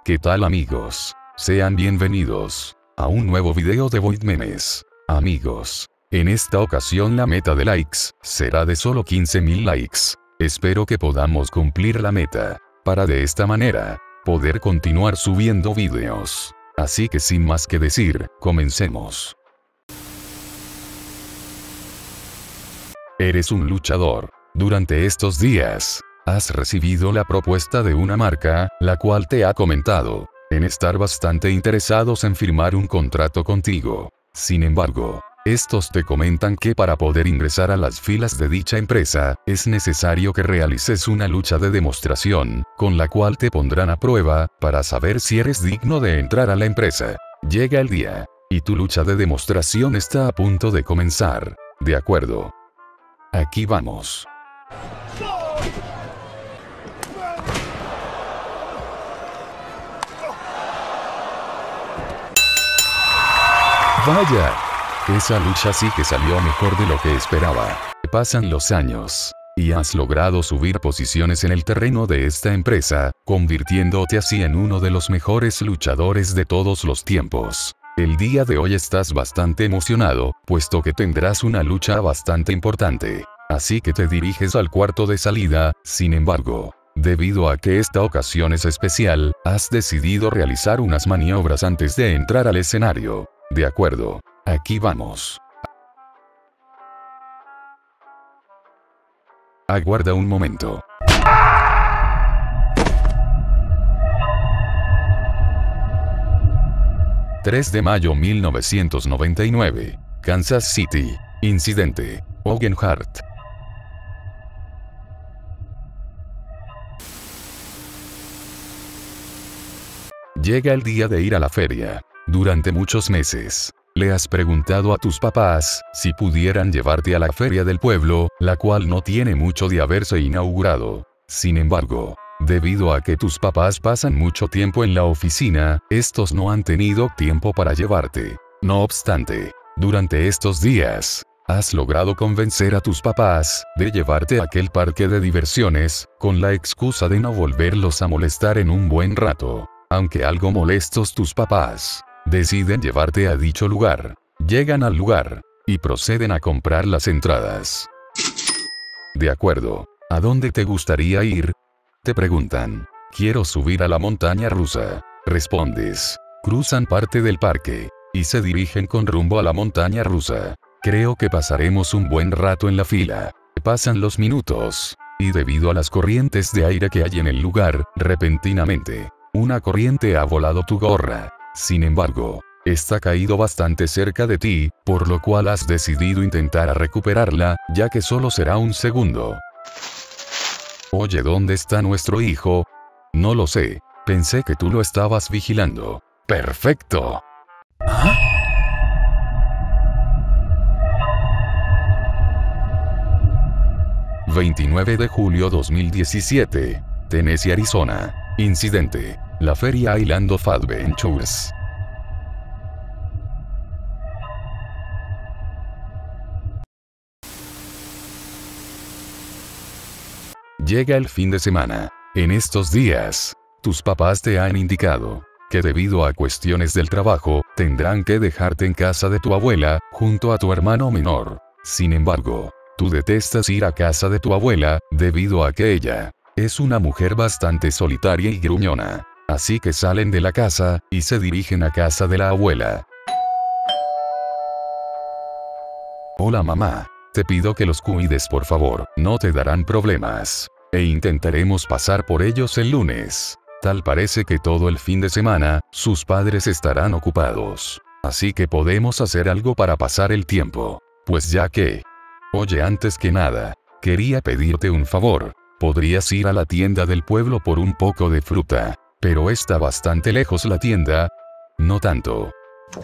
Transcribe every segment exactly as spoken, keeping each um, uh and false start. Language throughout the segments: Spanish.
¿Qué tal amigos? Sean bienvenidos a un nuevo video de Void Memes. Amigos, en esta ocasión la meta de likes será de solo quince mil likes. Espero que podamos cumplir la meta, para de esta manera, poder continuar subiendo videos. Así que sin más que decir, comencemos. Eres un luchador. Durante estos días, has recibido la propuesta de una marca, la cual te ha comentado, en estar bastante interesados en firmar un contrato contigo. Sin embargo, estos te comentan que para poder ingresar a las filas de dicha empresa, es necesario que realices una lucha de demostración, con la cual te pondrán a prueba, para saber si eres digno de entrar a la empresa. Llega el día, y tu lucha de demostración está a punto de comenzar. De acuerdo. Aquí vamos. Vaya, esa lucha sí que salió mejor de lo que esperaba. Pasan los años, y has logrado subir posiciones en el terreno de esta empresa, convirtiéndote así en uno de los mejores luchadores de todos los tiempos. El día de hoy estás bastante emocionado, puesto que tendrás una lucha bastante importante. Así que te diriges al cuarto de salida. Sin embargo, debido a que esta ocasión es especial, has decidido realizar unas maniobras antes de entrar al escenario. De acuerdo. Aquí vamos. Aguarda un momento. tres de mayo mil novecientos noventa y nueve. Kansas City. Incidente. Owen Hart. Llega el día de ir a la feria. Durante muchos meses, le has preguntado a tus papás si pudieran llevarte a la feria del pueblo, la cual no tiene mucho de haberse inaugurado. Sin embargo, debido a que tus papás pasan mucho tiempo en la oficina, estos no han tenido tiempo para llevarte. No obstante, durante estos días, has logrado convencer a tus papás de llevarte a aquel parque de diversiones, con la excusa de no volverlos a molestar en un buen rato. Aunque algo molestos tus papás, deciden llevarte a dicho lugar. Llegan al lugar, y proceden a comprar las entradas. De acuerdo. ¿A dónde te gustaría ir? Te preguntan. Quiero subir a la montaña rusa. Respondes. Cruzan parte del parque, y se dirigen con rumbo a la montaña rusa. Creo que pasaremos un buen rato en la fila. Pasan los minutos, y debido a las corrientes de aire que hay en el lugar, repentinamente, una corriente ha volado tu gorra. Sin embargo, está caído bastante cerca de ti, por lo cual has decidido intentar recuperarla, ya que solo será un segundo. Oye, ¿dónde está nuestro hijo? No lo sé. Pensé que tú lo estabas vigilando. ¡Perfecto! ¿Ah? veintinueve de julio dos mil diecisiete. Tennessee, Arizona. Incidente. La feria Island of Adventures. Llega el fin de semana. En estos días, tus papás te han indicado que debido a cuestiones del trabajo, tendrán que dejarte en casa de tu abuela, junto a tu hermano menor. Sin embargo, tú detestas ir a casa de tu abuela, debido a que ella es una mujer bastante solitaria y gruñona. Así que salen de la casa, y se dirigen a casa de la abuela. Hola mamá. Te pido que los cuides por favor, no te darán problemas. E intentaremos pasar por ellos el lunes. Tal parece que todo el fin de semana, sus padres estarán ocupados. Así que podemos hacer algo para pasar el tiempo. Pues ya que... Oye, antes que nada, quería pedirte un favor. Podrías ir a la tienda del pueblo por un poco de fruta. Pero está bastante lejos la tienda. No tanto.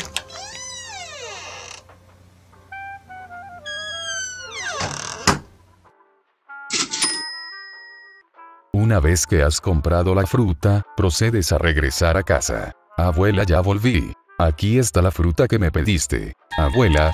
Una vez que has comprado la fruta, procedes a regresar a casa. Abuela, ya volví. Aquí está la fruta que me pediste. Abuela.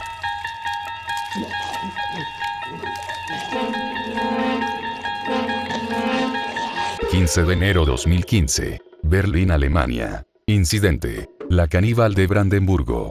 quince de enero dos mil quince. Berlín, Alemania. Incidente: la caníbal de Brandenburgo.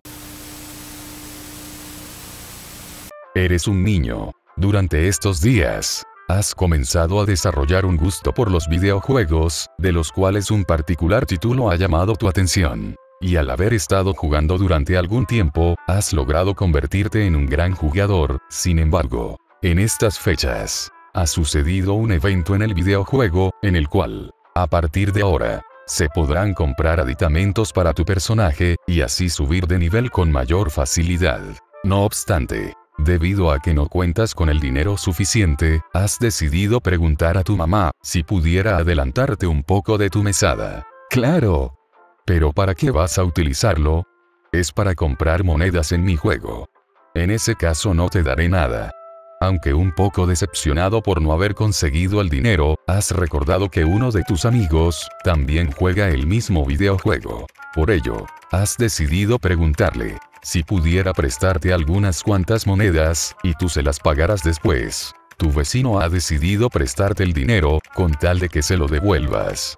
Eres un niño. Durante estos días, has comenzado a desarrollar un gusto por los videojuegos, de los cuales un particular título ha llamado tu atención. Y al haber estado jugando durante algún tiempo, has logrado convertirte en un gran jugador. Sin embargo, en estas fechas, ha sucedido un evento en el videojuego, en el cual, a partir de ahora, se podrán comprar aditamentos para tu personaje, y así subir de nivel con mayor facilidad. No obstante, debido a que no cuentas con el dinero suficiente, has decidido preguntar a tu mamá si pudiera adelantarte un poco de tu mesada. ¡Claro! ¿Pero para qué vas a utilizarlo? Es para comprar monedas en mi juego. En ese caso no te daré nada. Aunque un poco decepcionado por no haber conseguido el dinero, has recordado que uno de tus amigos también juega el mismo videojuego. Por ello, has decidido preguntarle si pudiera prestarte algunas cuantas monedas, y tú se las pagarás después. Tu vecino ha decidido prestarte el dinero, con tal de que se lo devuelvas.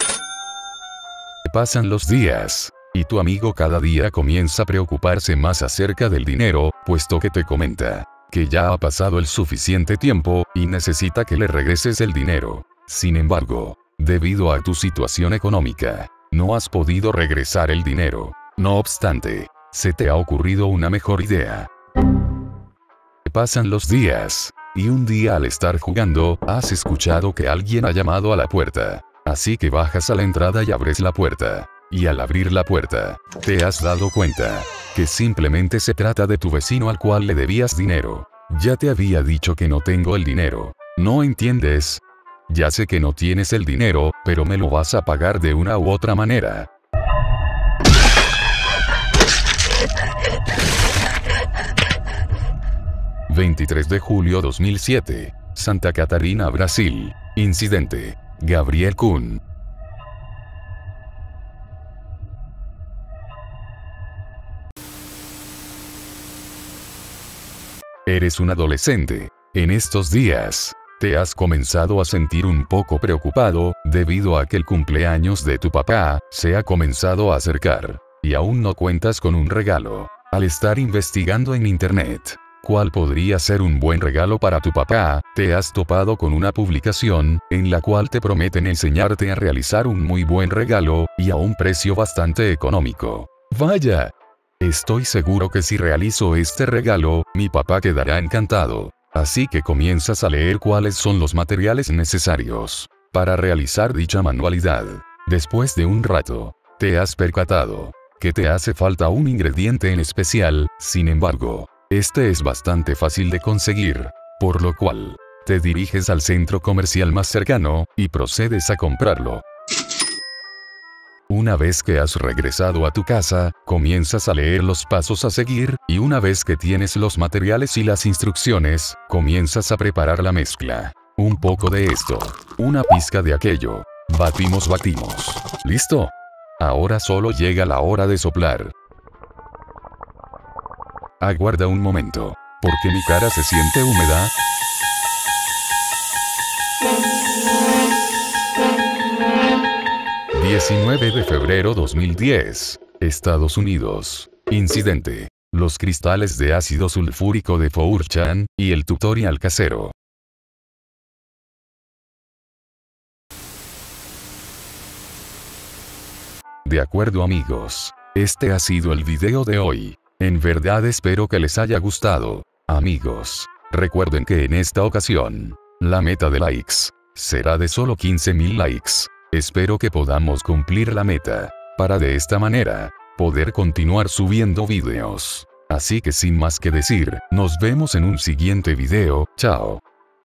Pasan los días, y tu amigo cada día comienza a preocuparse más acerca del dinero, puesto que te comenta que ya ha pasado el suficiente tiempo, y necesita que le regreses el dinero. Sin embargo, debido a tu situación económica, no has podido regresar el dinero. No obstante, se te ha ocurrido una mejor idea. Pasan los días, y un día al estar jugando, has escuchado que alguien ha llamado a la puerta. Así que bajas a la entrada y abres la puerta. Y al abrir la puerta, te has dado cuenta que simplemente se trata de tu vecino al cual le debías dinero. Ya te había dicho que no tengo el dinero. ¿No entiendes? Ya sé que no tienes el dinero, pero me lo vas a pagar de una u otra manera. veintitrés de julio dos mil siete. Santa Catarina, Brasil. Incidente: Gabriel Kuhn. Eres un adolescente. En estos días, te has comenzado a sentir un poco preocupado, debido a que el cumpleaños de tu papá se ha comenzado a acercar, y aún no cuentas con un regalo. Al estar investigando en internet cuál podría ser un buen regalo para tu papá, te has topado con una publicación, en la cual te prometen enseñarte a realizar un muy buen regalo, y a un precio bastante económico. ¡Vaya! Estoy seguro que si realizo este regalo, mi papá quedará encantado. Así que comienzas a leer cuáles son los materiales necesarios para realizar dicha manualidad. Después de un rato, te has percatado que te hace falta un ingrediente en especial. Sin embargo, este es bastante fácil de conseguir, por lo cual, te diriges al centro comercial más cercano, y procedes a comprarlo. Una vez que has regresado a tu casa, comienzas a leer los pasos a seguir, y una vez que tienes los materiales y las instrucciones, comienzas a preparar la mezcla. Un poco de esto, una pizca de aquello. Batimos, batimos. ¿Listo? Ahora solo llega la hora de soplar. Aguarda un momento, porque mi cara se siente húmeda. diecinueve de febrero dos mil diez, Estados Unidos. Incidente: los cristales de ácido sulfúrico de cuatro chan, y el tutorial casero. De acuerdo, amigos, este ha sido el video de hoy. En verdad espero que les haya gustado. Amigos, recuerden que en esta ocasión, la meta de likes será de solo quince mil likes. Espero que podamos cumplir la meta, para de esta manera, poder continuar subiendo videos. Así que sin más que decir, nos vemos en un siguiente video. Chao.